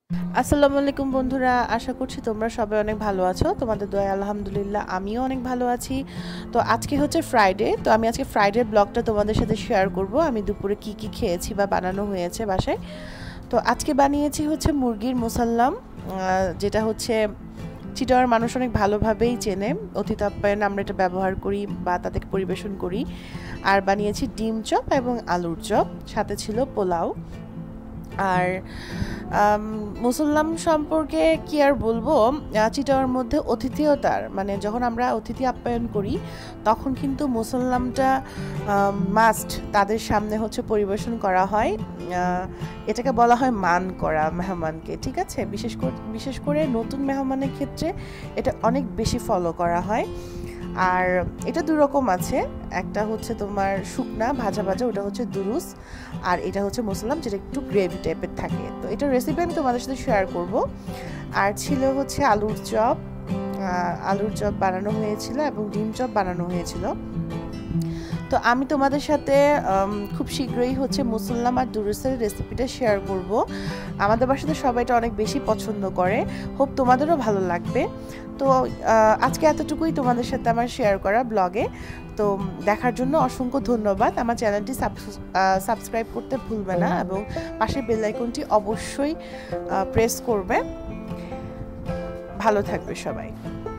আসসালামু আলাইকুম বন্ধুরা, আশা করছি তোমরা সবাই অনেক ভালো আছো। তোমাদের দয়ায় আলহামদুলিল্লাহ আমিও অনেক ভালো আছি। তো আজকে হচ্ছে ফ্রাইডে, তো আমি আজকে ফ্রাইডে ব্লগটা তোমাদের সাথে শেয়ার করব। আমি দুপুরে কি কি খেয়েছি বা বানানো হয়েছে বাসায়। তো আজকে বানিয়েছি হচ্ছে মুরগির মুসাল্লাম, যেটা হচ্ছে চিটাগাংয়ের মানুষ অনেক ভালোভাবেই চেনে। অতিথি আপ্যায়নে আমরা এটা ব্যবহার করি বা তাদেরকে পরিবেশন করি। আর বানিয়েছি ডিম চপ এবং আলুর চপ, সাথে ছিল পোলাও। আর মুসল্লাম সম্পর্কে কি আর বলবো, চিটাগাংয়ের মধ্যে অতিথিয়তার মানে যখন আমরা অতিথি আপ্যায়ন করি তখন কিন্তু মুসল্লামটা মাস্ট তাদের সামনে হচ্ছে পরিবেশন করা হয়। এটাকে বলা হয় মান করা মেহমানকে, ঠিক আছে। বিশেষ করে নতুন মেহমানের ক্ষেত্রে এটা অনেক বেশি ফলো করা হয়। আর এটা দুই রকম আছে, একটা হচ্ছে তোমার শুকনা ভাজা ভাজা, ওটা হচ্ছে দুরুস, আর এটা হচ্ছে মুসলাম যেটা একটু গ্রেভি টাইপের থাকে। তো এটার রেসিপি আমি তোমাদের সাথে শেয়ার করব। আর ছিল হচ্ছে আলুর চপ বানানো হয়েছিল এবং ডিম চপ বানানো হয়েছিল। তো আমি তোমাদের সাথে খুব শীঘ্রই হচ্ছে মুসল্লাম আর দুরুসের রেসিপিটা শেয়ার করব। আমাদের বাসাতে সবাই এটা অনেক বেশি পছন্দ করে, হোপ তোমাদেরও ভালো লাগবে। তো আজকে এতটুকুই তোমাদের সাথে আমার শেয়ার করা ব্লগে। তো দেখার জন্য অসংখ্য ধন্যবাদ। আমার চ্যানেলটি সাবস্ক্রাইব করতে ভুলবে না এবং পাশের বেল আইকনটি অবশ্যই প্রেস করবে। ভালো থাকবে সবাই।